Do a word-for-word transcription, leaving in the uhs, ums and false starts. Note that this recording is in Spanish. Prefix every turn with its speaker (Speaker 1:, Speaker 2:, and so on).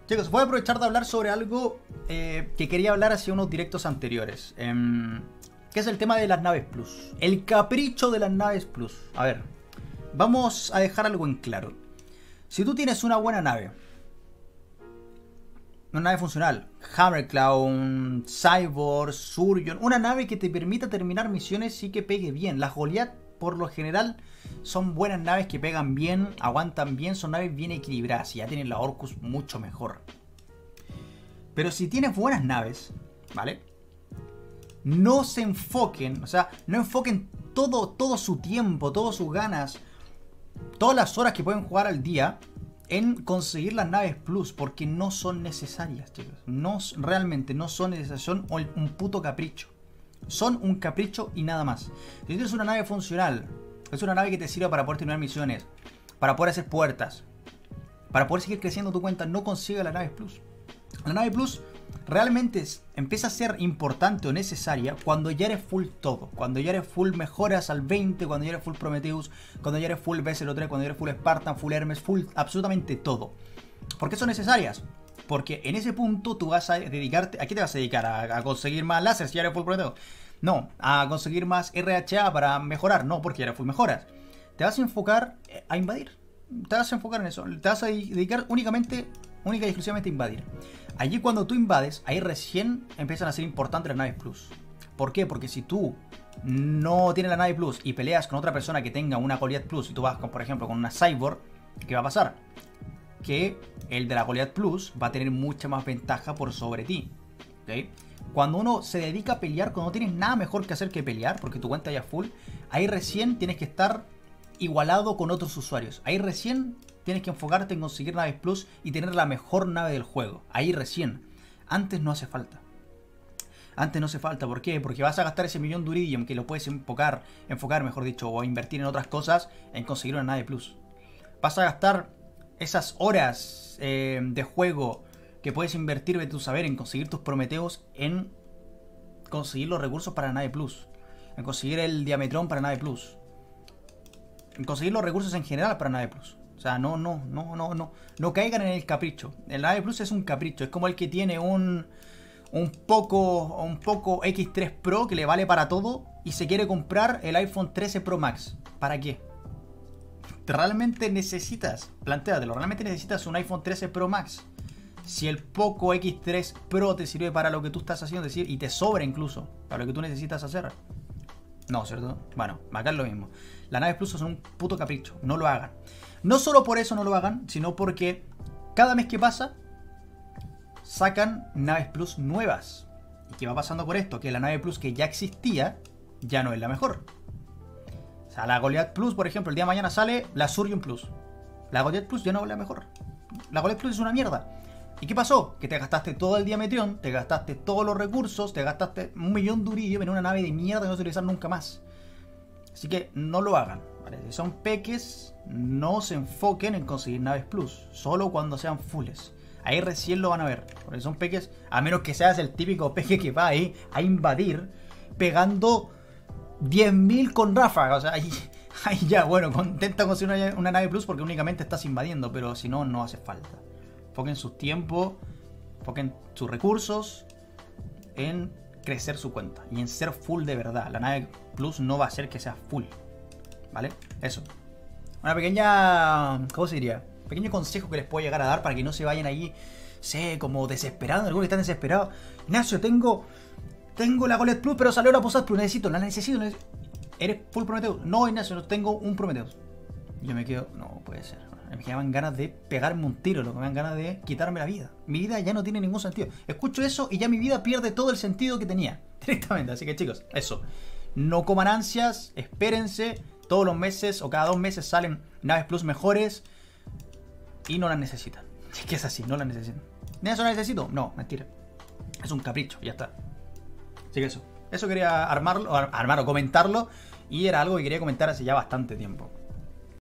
Speaker 1: Chicos, voy a aprovechar de hablar sobre algo eh, que quería hablar hace unos directos anteriores. Eh, que es el tema de las naves plus. El capricho de las naves plus. A ver, vamos a dejar algo en claro. Si tú tienes una buena nave, una nave funcional, Hammerclaw, Cyborg, Surgeon, una nave que te permita terminar misiones y que pegue bien. Las Goliath, por lo general, son buenas naves que pegan bien, aguantan bien, son naves bien equilibradas y ya tienen la Orcus mucho mejor. Pero si tienes buenas naves, ¿vale? No se enfoquen, o sea, no enfoquen todo, todo su tiempo, todas sus ganas, todas las horas que pueden jugar al día en conseguir las naves plus, porque no son necesarias, chicos. No, realmente no son necesarias, son un puto capricho. Son un capricho y nada más. Si tienes una nave funcional, es una nave que te sirve para poder terminar misiones, para poder hacer puertas, para poder seguir creciendo tu cuenta, no consigue la nave plus. La nave plus realmente es, empieza a ser importante o necesaria cuando ya eres full todo. Cuando ya eres full mejoras al veinte, cuando ya eres full Prometheus, cuando ya eres full B S L tres, cuando ya eres full Spartan, full Hermes, full absolutamente todo. ¿Por qué son necesarias? Porque en ese punto tú vas a dedicarte... ¿A qué te vas a dedicar? ¿A, a conseguir más láser si ya eres full Prometheus? No. ¿A conseguir más R H A para mejorar? No, porque ya eres full mejoras. Te vas a enfocar a invadir. Te vas a enfocar en eso. Te vas a dedicar únicamente, única y exclusivamente a invadir. Allí cuando tú invades, ahí recién empiezan a ser importantes las naves plus. ¿Por qué? Porque si tú no tienes la nave plus y peleas con otra persona que tenga una Goliath plus y tú vas, con, por ejemplo, con una Cyborg, ¿qué va a pasar? Que el de la Goliath plus va a tener mucha más ventaja por sobre ti. ¿Okay? Cuando uno se dedica a pelear, cuando no tienes nada mejor que hacer que pelear, porque tu cuenta ya es full, ahí recién tienes que estar igualado con otros usuarios. Ahí recién tienes que enfocarte en conseguir naves plus y tener la mejor nave del juego. Ahí recién. Antes no hace falta. Antes no hace falta. ¿Por qué? Porque vas a gastar ese millón de Uridium que lo puedes enfocar, enfocar mejor dicho, o invertir en otras cosas en conseguir una nave plus. Vas a gastar esas horas eh, de juego que puedes invertir de tu saber en conseguir tus Prometheus, en conseguir los recursos para la nave plus, en conseguir el Diametrón para nave plus, en conseguir los recursos en general para nave plus. O sea, no, no, no, no, no, no caigan en el capricho. El nave plus es un capricho, es como el que tiene un un poco, un poco X tres Pro que le vale para todo y se quiere comprar el iPhone trece Pro Max. ¿Para qué? ¿Realmente necesitas? Plantéatelo, ¿realmente necesitas un iPhone trece Pro Max? Si el Poco X tres Pro te sirve para lo que tú estás haciendo, es decir, y te sobra incluso para lo que tú necesitas hacer. No, ¿cierto? Bueno, acá es lo mismo. Las naves plus son un puto capricho, no lo hagan. No solo por eso no lo hagan, sino porque cada mes que pasa sacan naves plus nuevas. ¿Y qué va pasando por esto? Que la nave plus que ya existía ya no es la mejor. O sea, la Goliath plus, por ejemplo, el día de mañana sale la Surgeon plus. La Goliath plus ya no es la mejor. La Goliath plus es una mierda. ¿Y qué pasó? Que te gastaste todo el Diametrón, te gastaste todos los recursos, te gastaste un millón de Uridium en una nave de mierda que no vas a utilizar nunca más. Así que no lo hagan, ¿vale? Si son peques, no se enfoquen en conseguir naves plus, solo cuando sean fulles. Ahí recién lo van a ver, porque son peques, a menos que seas el típico peque que va ahí a invadir pegando diez mil con ráfaga. O sea, ahí, ahí ya, bueno, intenta conseguir una, una nave plus porque únicamente estás invadiendo, pero si no, no hace falta. Enfoquen sus tiempos, enfoquen sus recursos en crecer su cuenta y en ser full de verdad. La nave plus no va a hacer que sea full, ¿vale? Eso. Una pequeña... ¿Cómo se diría? Pequeño consejo que les puedo llegar a dar para que no se vayan ahí, sé, como desesperados. Algunos que están desesperados. Ignacio, tengo... Tengo la Goliath plus, pero salió la Posad plus. Necesito, la necesito, necesito. ¿Eres full Prometheus? No, Ignacio, no tengo un Prometheus. Yo me quedo... No, puede ser. Me quedaban ganas de pegarme un tiro, lo que me dan ganas de quitarme la vida. Mi vida ya no tiene ningún sentido. Escucho eso y ya mi vida pierde todo el sentido que tenía. Directamente. Así que chicos, eso. No coman ansias, espérense. Todos los meses o cada dos meses salen naves plus mejores. Y no las necesitan. Es que es así, no las necesitan. ¿De eso la necesito? No, mentira. Es un capricho, ya está. Así que eso. Eso quería armarlo, ar armar o comentarlo. Y era algo que quería comentar hace ya bastante tiempo.